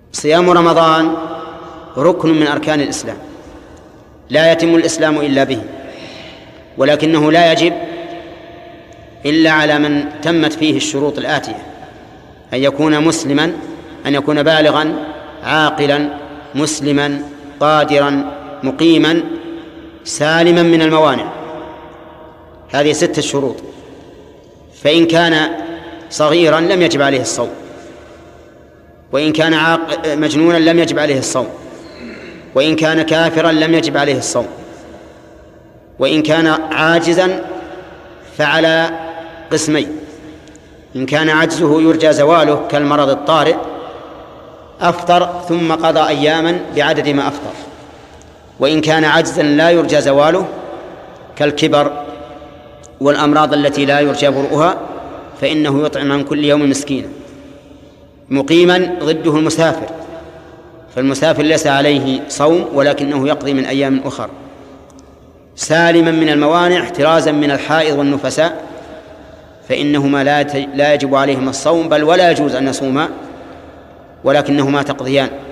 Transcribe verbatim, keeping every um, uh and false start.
صيام رمضان ركن من أركان الإسلام، لا يتم الإسلام إلا به، ولكنه لا يجب إلا على من تمت فيه الشروط الآتية: أن يكون مسلما، أن يكون بالغا عاقلا مسلما قادرا مقيما سالما من الموانع. هذه ستة شروط. فإن كان صغيرا لم يجب عليه الصوم، وإن كان عاق... مجنونا لم يجب عليه الصوم، وإن كان كافرا لم يجب عليه الصوم، وإن كان عاجزا فعلى قسمين: إن كان عجزه يرجى زواله كالمرض الطارئ أفطر ثم قضى أياما بعدد ما أفطر، وإن كان عجزا لا يرجى زواله كالكبر والأمراض التي لا يرجى برؤها فإنه يطعم عن كل يوم مسكينا. مقيما ضده المسافر، فالمسافر ليس عليه صوم ولكنه يقضي من أيام أخر. سالما من الموانع احترازا من الحائض والنفساء، فإنهما لا يجب عليهما الصوم، بل ولا يجوز أن يصوما، ولكنهما تقضيان.